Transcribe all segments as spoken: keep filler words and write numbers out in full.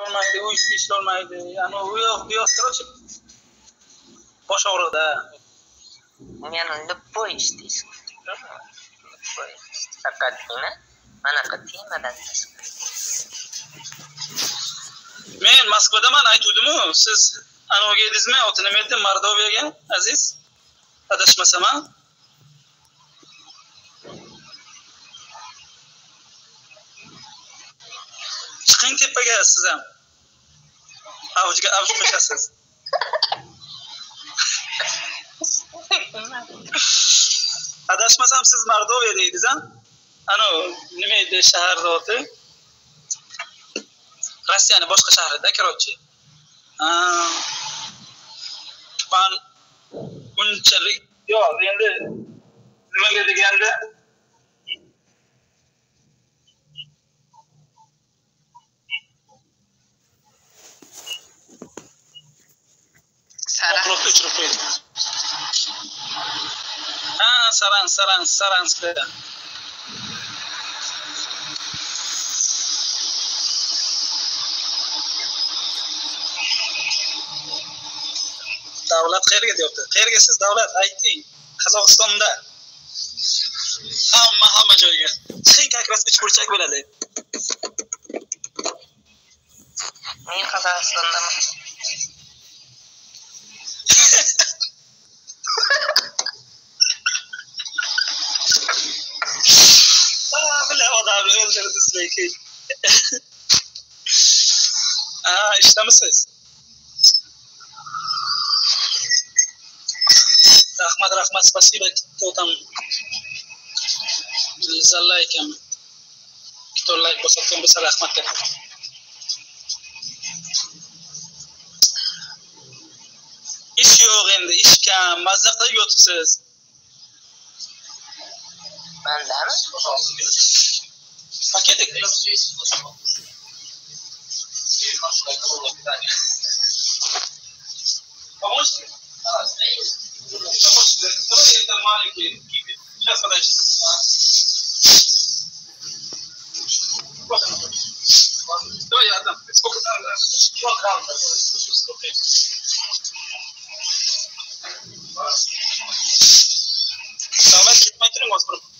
olmaydi, u ishni ishlay olmaydi. Ya'ni u yoq, bu yoq, короче, bosh og'riqda. Meni lippoy ishdaysiz. Lippoy. Faqatgina manaqa temadan Men Moskvadaman, aytuvdim-ku, siz anoga edingizmi? Oti nima edi? Mordoviyaga, aziz. Adashmasam. Chiqing tepaga siz ham. Avjiga avj qo'shasiz. Adashmasam siz Mordoviya deydiz-a? Ano nima edi shaharning oti? Rossiyaning boshqa shahrida, короче. Ha. Men unchalik yo'q, endi nimaga deganda Saranskda uchirib qo'ydim. Ha, Saran, Saran, Saranskda. Davlat qayerga deyapti? Qayerga siz davlat ayting? Qozog'istonda. Hamma hamma joyga. Chiqing kakras uch burchak bo'ladi. Men Qozog'istondaman. Ah, bila odamni o'ldirdingiz lekin. Ah, ishdamisiz? Rahmat, rahmat, спасибо. Кто там? За лайком. Кто лайк бosatgan bo'lsa rahmat. Ish yo'q endi, ish kam. Mazza qilib yotibsiz. Mandami? Paketik. Поможете? Давай это маленький кипит. Сейчас, подожди. Давай я отдам. Сколько там? Килограмм. Давай, кетмей тұрың осы бұрын.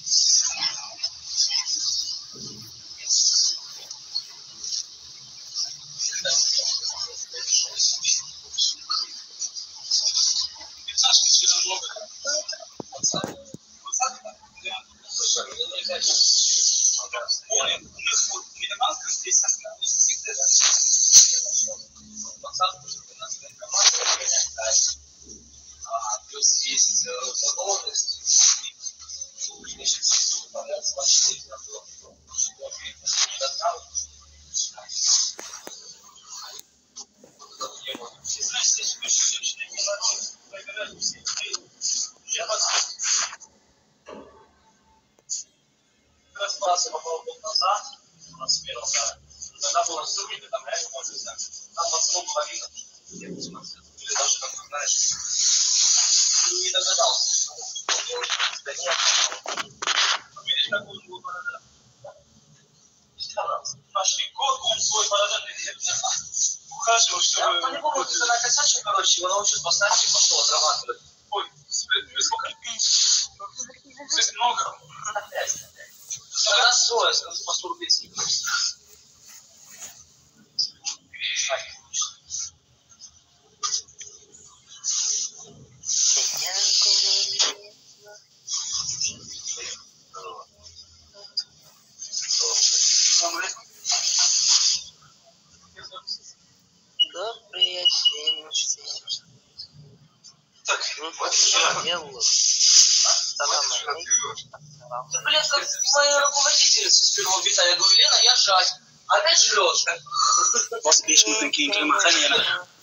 Раз я попал год назад, у нас первого года, тогда было все, где там реально можно взять. Там в основном половина, или даже как-то, знаешь, не догадался, что делать. Видишь, какой он был борода? Пошли год, он свой борода ухаживал, чтобы... Я по-любому ты накосячил, короче, его научился поставить и пошел отрабатывать. Ой, сколько? Здесь много. Тогда стоит, по сто рублей с ним. Добрый день всем. Так, вот что делаю. Да, блядь, как моя руководительница с первого вита, я говорю, Лена, я жать. Опять жрешь. Вас бешеный такие климахания.